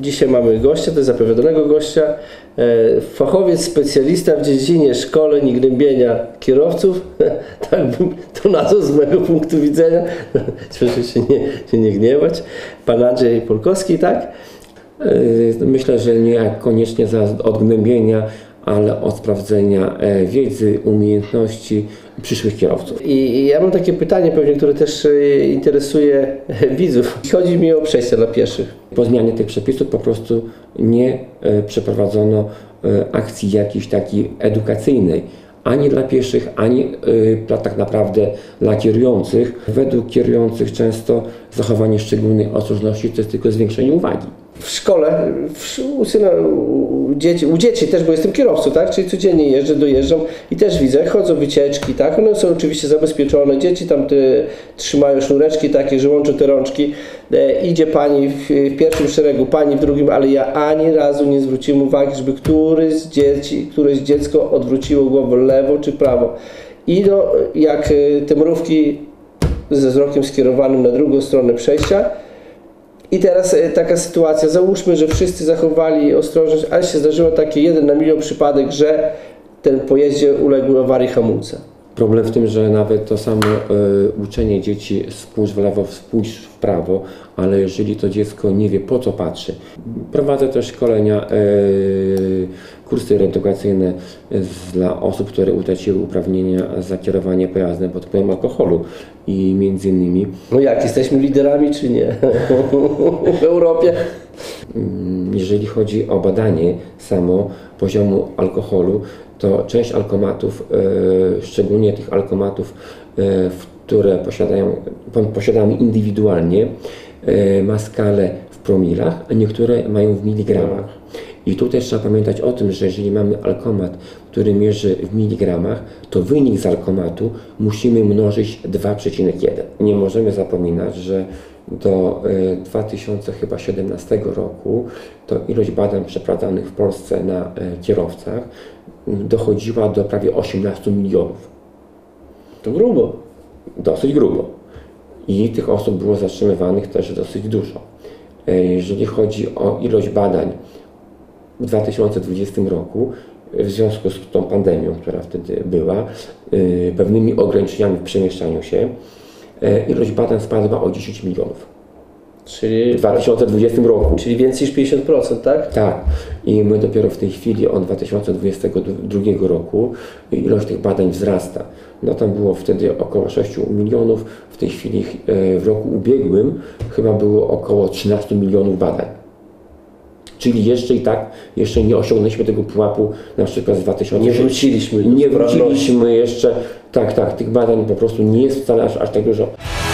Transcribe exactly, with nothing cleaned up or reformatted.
Dzisiaj mamy gościa, to jest zapowiadanego gościa, fachowiec, specjalista w dziedzinie szkoleń i gnębienia kierowców, tak bym to nazwał z mojego punktu widzenia, proszę się nie, się nie gniewać, pan Andrzej Polkowski, tak? Myślę, że nie koniecznie od gnębienia, ale od sprawdzenia wiedzy, umiejętności przyszłych kierowców. I ja mam takie pytanie pewnie, które też interesuje widzów. Chodzi mi o przejścia dla pieszych. Po zmianie tych przepisów po prostu nie przeprowadzono akcji jakiejś takiej edukacyjnej, ani dla pieszych, ani tak naprawdę dla kierujących. Według kierujących często zachowanie szczególnej ostrożności to jest tylko zwiększenie uwagi. W szkole, w, u, syna, u, dzieci, u dzieci też, bo jestem kierowcą, tak? Czyli codziennie jeżdżę, dojeżdżam i też widzę, chodzą wycieczki, tak? One są oczywiście zabezpieczone, dzieci tam te, trzymają sznureczki takie, że łączą te rączki. E, idzie pani w, w pierwszym szeregu, pani w drugim, ale ja ani razu nie zwróciłem uwagi, żeby któryś z dzieci, któreś dziecko odwróciło głowę lewo czy prawo. I no, jak te mrówki ze wzrokiem skierowanym na drugą stronę przejścia. I teraz taka sytuacja, załóżmy, że wszyscy zachowali ostrożność, ale się zdarzyło taki jeden na milion przypadek, że ten pojeździe uległ awarii hamulca. Problem w tym, że nawet to samo y, uczenie dzieci spójrz w lewo, spójrz w prawo, ale jeżeli to dziecko nie wie, po co patrzy. Prowadzę też szkolenia, y, kursy edukacyjne dla osób, które utraciły uprawnienia za kierowanie pojazdem pod wpływem alkoholu i między innymi... No jak, jesteśmy liderami czy nie w Europie? Jeżeli chodzi o badanie samo poziomu alkoholu, to część alkomatów, e, szczególnie tych alkomatów, e, które posiadają, posiadamy indywidualnie, e, ma skalę w promilach, a niektóre mają w miligramach. I tutaj trzeba pamiętać o tym, że jeżeli mamy alkomat, który mierzy w miligramach, to wynik z alkomatu musimy mnożyć dwa przecinek jeden. Nie możemy zapominać, że do dwa tysiące siedemnastego roku to ilość badań przeprowadzanych w Polsce na kierowcach dochodziła do prawie osiemnastu milionów. To grubo. Dosyć grubo. I tych osób było zatrzymywanych też dosyć dużo. Jeżeli chodzi o ilość badań w dwa tysiące dwudziestym roku, w związku z tą pandemią, która wtedy była, pewnymi ograniczeniami w przemieszczaniu się, ilość badań spadła o dziesięć milionów. Czyli w dwa tysiące dwudziestym roku. Czyli więcej niż pięćdziesiąt procent, tak? Tak. I my dopiero w tej chwili od dwa tysiące dwudziestego drugiego roku ilość tych badań wzrasta. No tam było wtedy około sześciu milionów, w tej chwili w roku ubiegłym chyba było około trzynastu milionów badań. Czyli jeszcze i tak, jeszcze nie osiągnęliśmy tego pułapu na przykład z dwa tysiące. Nie wróciliśmy. Nie wróciliśmy jeszcze, tak, tak, tych badań po prostu nie jest wcale aż, aż tak dużo.